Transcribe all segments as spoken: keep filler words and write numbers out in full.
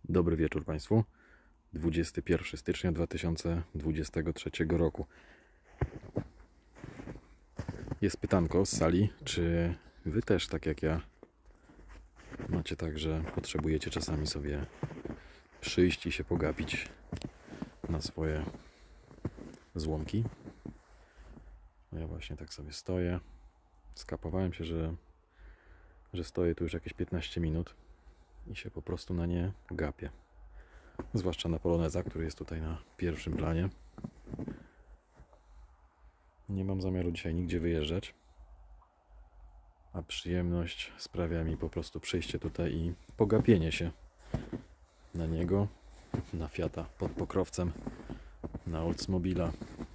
Dobry wieczór Państwu. dwudziestego pierwszego stycznia dwa tysiące dwudziestego trzeciego roku. Jest pytanko z sali, czy Wy też, tak jak ja, macie tak, że potrzebujecie czasami sobie przyjść i się pogapić na swoje złomki. No ja właśnie tak sobie stoję. Skapowałem się, że, że stoję tu już jakieś piętnaście minut i się po prostu na nie gapię. Zwłaszcza na poloneza, który jest tutaj na pierwszym planie. Nie mam zamiaru dzisiaj nigdzie wyjeżdżać, a przyjemność sprawia mi po prostu przyjście tutaj i pogapienie się na niego, na Fiata pod Pokrowcem, na Oldsmobila.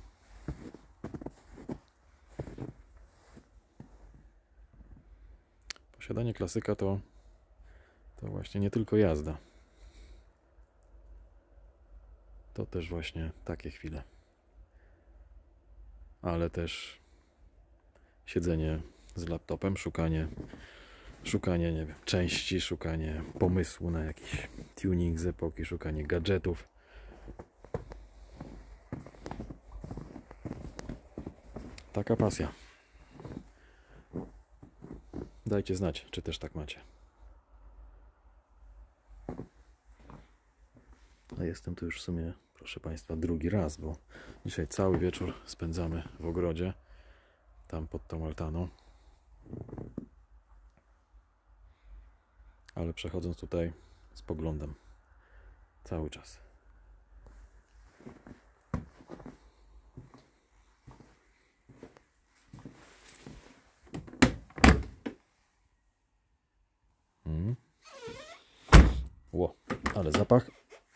Posiadanie klasyka to, to właśnie nie tylko jazda. To też właśnie takie chwile. Ale też siedzenie z laptopem, szukanie, szukanie, nie wiem, części, szukanie pomysłu na jakiś tuning z epoki, szukanie gadżetów. Taka pasja. Dajcie znać, czy też tak macie. A jestem tu już w sumie, proszę Państwa, drugi raz, bo dzisiaj cały wieczór spędzamy w ogrodzie, tam pod tą altaną. Ale przechodząc tutaj, spoglądam cały czas. Hmm. Ło, ale zapach.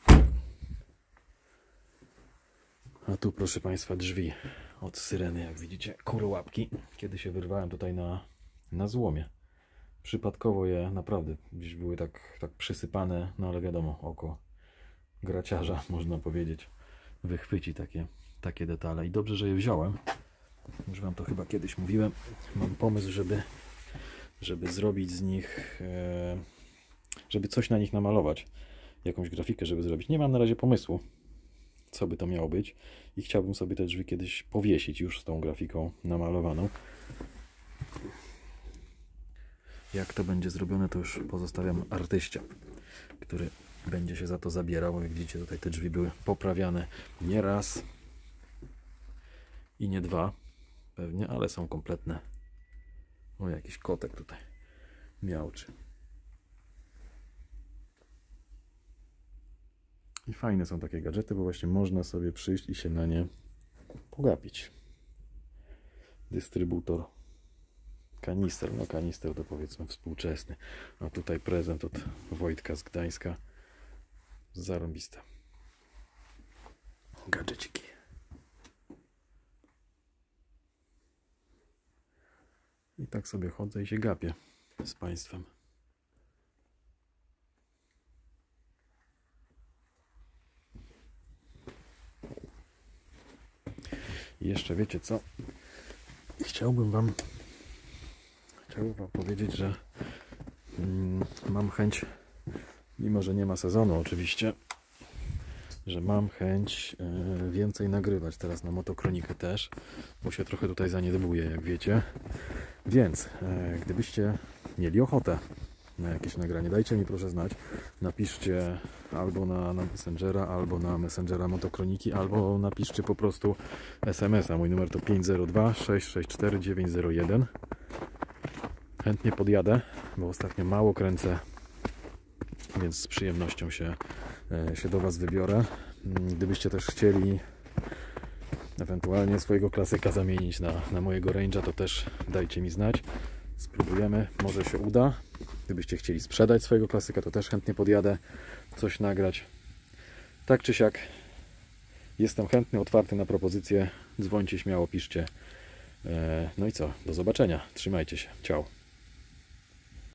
A tu, proszę Państwa, drzwi od syreny, jak widzicie, kurłapki. Kiedy się wyrwałem tutaj na, na złomie. Przypadkowo je naprawdę gdzieś były tak, tak przysypane, no ale wiadomo, oko graciarza, można powiedzieć, wychwyci takie, takie detale. I dobrze, że je wziąłem. Już Wam to chyba kiedyś mówiłem. Mam pomysł, żeby, żeby zrobić z nich, e, żeby coś na nich namalować. Jakąś grafikę, żeby zrobić. Nie mam na razie pomysłu, co by to miało być, i chciałbym sobie te drzwi kiedyś powiesić już z tą grafiką namalowaną. Jak to będzie zrobione, to już pozostawiam artyście, który będzie się za to zabierał. Jak widzicie, tutaj te drzwi były poprawiane nie raz i nie dwa pewnie, ale są kompletne. O, jakiś kotek tutaj miałczy. I fajne są takie gadżety, bo właśnie można sobie przyjść i się na nie pogapić. Dystrybutor kanister, no kanister to powiedzmy współczesny. A tutaj prezent od Wojtka z Gdańska. Zarąbiste gadżeciki. I tak sobie chodzę i się gapię z Państwem. I jeszcze wiecie co? Chciałbym Wam chciałbym Wam powiedzieć, że mm, mam chęć, mimo że nie ma sezonu oczywiście, że mam chęć y, więcej nagrywać teraz na motokronikę też, bo się trochę tutaj zaniedbuję, jak wiecie. Więc y, gdybyście mieli ochotę na jakieś nagranie, dajcie mi proszę znać. Napiszcie albo na, na Messengera, albo na Messengera Motokroniki, albo napiszcie po prostu es em es a. Mój numer to pięć zero dwa sześć sześć cztery dziewięć zero jeden. Chętnie podjadę, bo ostatnio mało kręcę, więc z przyjemnością się, się do Was wybiorę. Gdybyście też chcieli ewentualnie swojego klasyka zamienić na, na mojego Range'a, to też dajcie mi znać. Spróbujemy, może się uda. Gdybyście chcieli sprzedać swojego klasyka, to też chętnie podjadę, coś nagrać. Tak czy siak, jestem chętny, otwarty na propozycje. Dzwońcie śmiało, piszcie. No i co? Do zobaczenia. Trzymajcie się. Ciao.